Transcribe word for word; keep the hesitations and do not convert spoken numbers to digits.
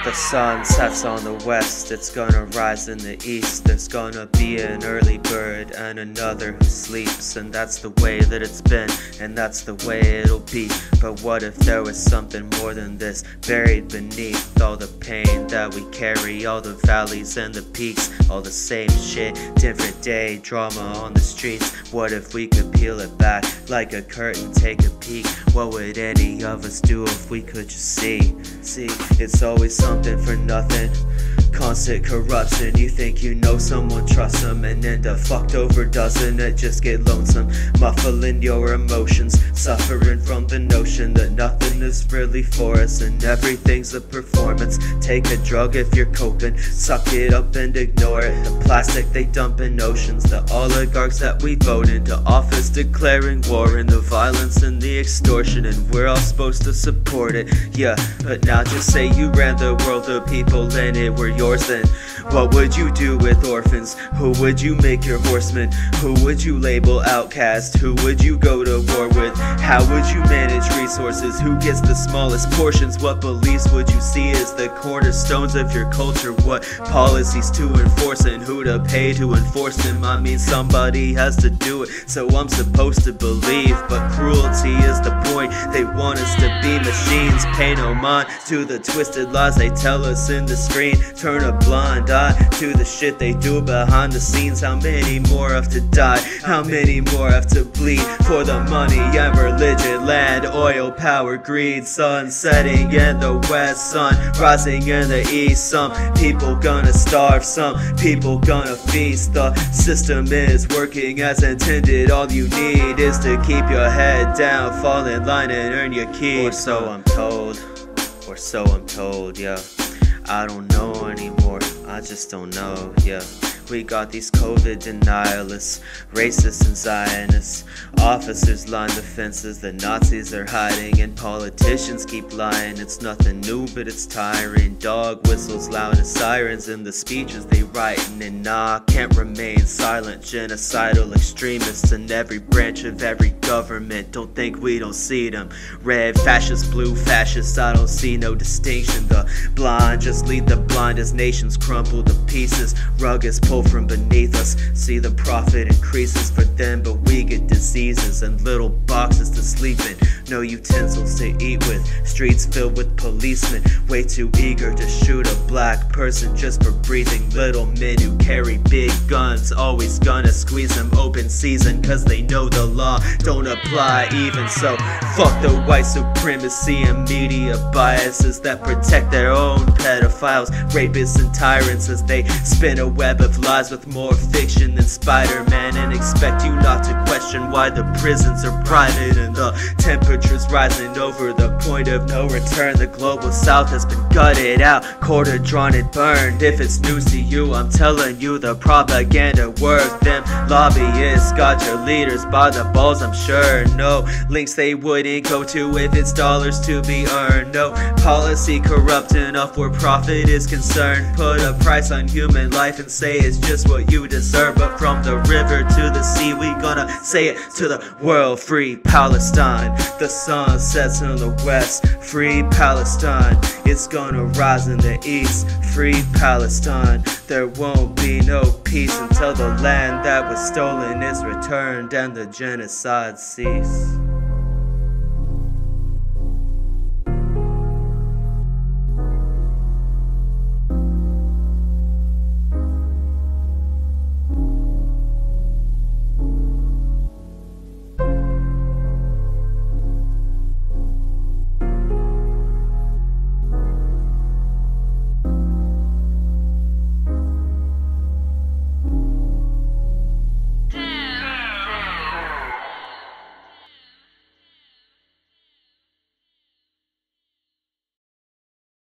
The sun sets on the west, it's gonna rise in the east. There's gonna be an early bird and another who sleeps. And that's the way that it's been, and that's the way it'll be. But what if there was something more than this, buried beneath all the pain that we carry, all the valleys and the peaks, all the same shit, different day, drama on the streets. What if we could peel it back like a curtain, take a peek? What would any of us do if we could just see? See, it's always something for nothing, constant corruption. You think you know someone, trust them, and end up fucked over. Doesn't it just get lonesome, muffling your emotions, suffering from the notion that nothing is really for us and everything's a performance? Take a drug if you're coping, suck it up and ignore it. The plastic they dump in oceans, the oligarchs that we vote into office declaring war, and the violence and the extortion, and we're all supposed to support it. Yeah, but now just say you ran the world, the people in it were yours, then what would you do with orphans? Who would you make your horsemen? Who would you label outcast? Who would you go to war with? How would you manage resources? Who gets the smallest portions? What beliefs would you see as the cornerstones of your culture? What policies to enforce and who to pay to enforce them? I mean, somebody has to do it, so I'm supposed to believe, but cruelty is the point. They want us to be machines. Pay no mind to the twisted lies they tell us in the screen. Turn a blind eye to the shit they do behind the scenes. How many more have to die? How many more have to bleed for the money and religion? Land, oil, power, greed. Sun setting in the west, sun rising in the east. Some people gonna starve, some people gonna feast. The system is working as intended. All you need is to keep your head down, fall in line and earn your keep. Or so I'm told, or so I'm told, yeah. I don't know anymore, I just don't know, yeah. We got these COVID denialists, racists and Zionists. Officers line the fences, the Nazis are hiding, and politicians keep lying. It's nothing new, but it's tiring. Dog whistles loud as sirens in the speeches they writing. And nah, can't remain silent. Genocidal extremists in every branch of every government. Don't think we don't see them. Red fascists, blue fascists, I don't see no distinction. The blind just lead the blind as nations crumble to pieces. Ruggeds pull from beneath us, see the profit increases for them, but we get diseases and little boxes to sleep in, no utensils to eat with, streets filled with policemen, way too eager to shoot a black person just for breathing. Little men who carry big guns, always gonna squeeze them open season, cause they know the law don't apply. Even so, fuck the white supremacy and media biases that protect their own pedophiles, rapists and tyrants as they spin a web of lies with more fiction than Spider-Man, and expect you not to question why the prisons are private and the temperature's rising over the point of no return. The global south has been gutted out, quartered, drawn and burned. If it's news to you, I'm telling you the propaganda worked. Them lobbyists got your leaders by the balls, I'm sure. No links they wouldn't go to if it's dollars to be earned. No policy corrupt enough where profit is concerned. Put a price on human life and say it's just what you deserve. But from the river to the sea, we gonna say it to the world. Free Palestine. The sun sets in the west. Free Palestine. It's gonna rise in the east. Free Palestine. There won't be no peace until the land that was stolen is returned and the genocide cease.